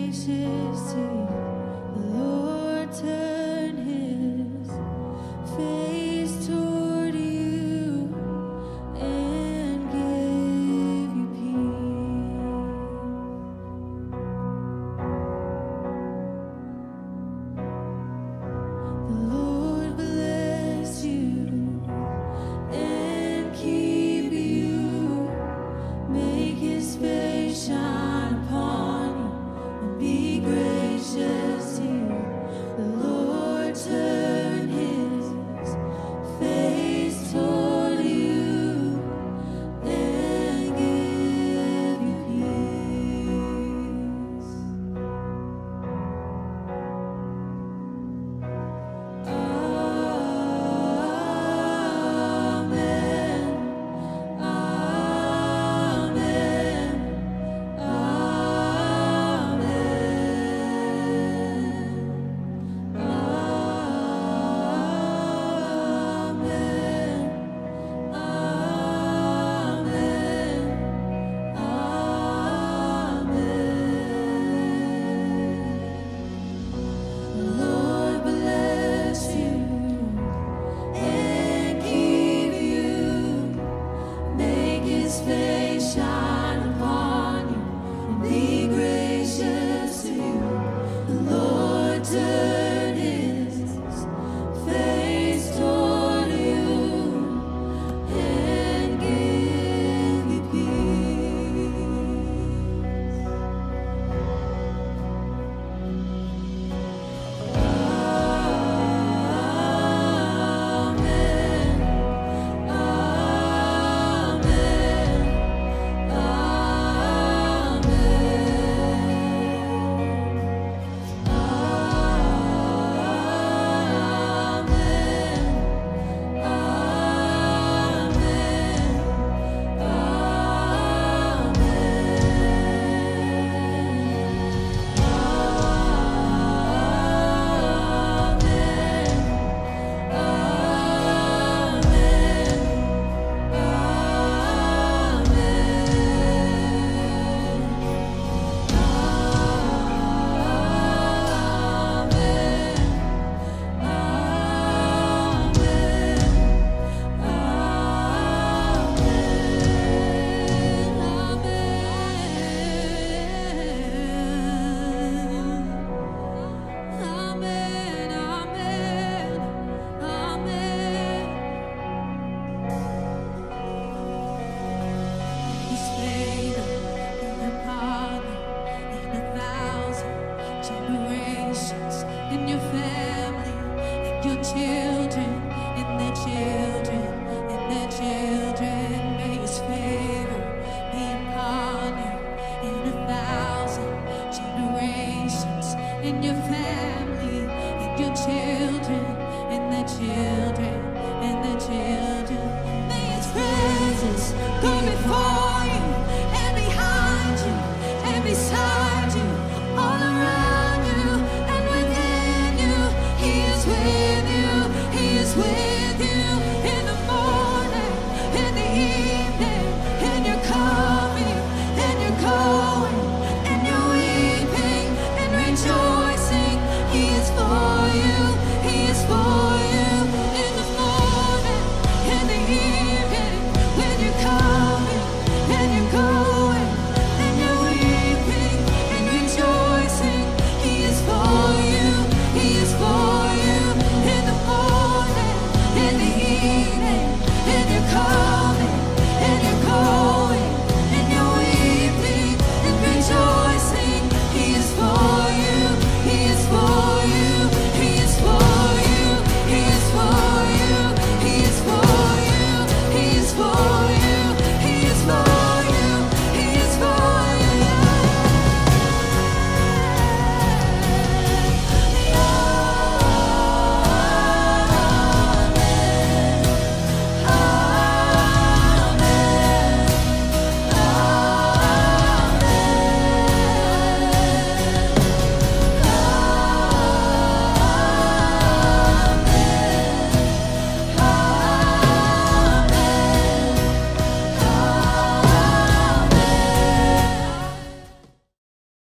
gracious to you. The Lord turn his face toward you and give you peace. The Lord bless you and keep you, make his face shine upon you and be gracious to you. The Lord turn his face toward you and give you peace. Amen. Amen. Lord bless you and keep you, make his face shine upon you and be gracious to you. The Lord turn his face toward you and give you peace. Amen. In your family, in your children, and their children.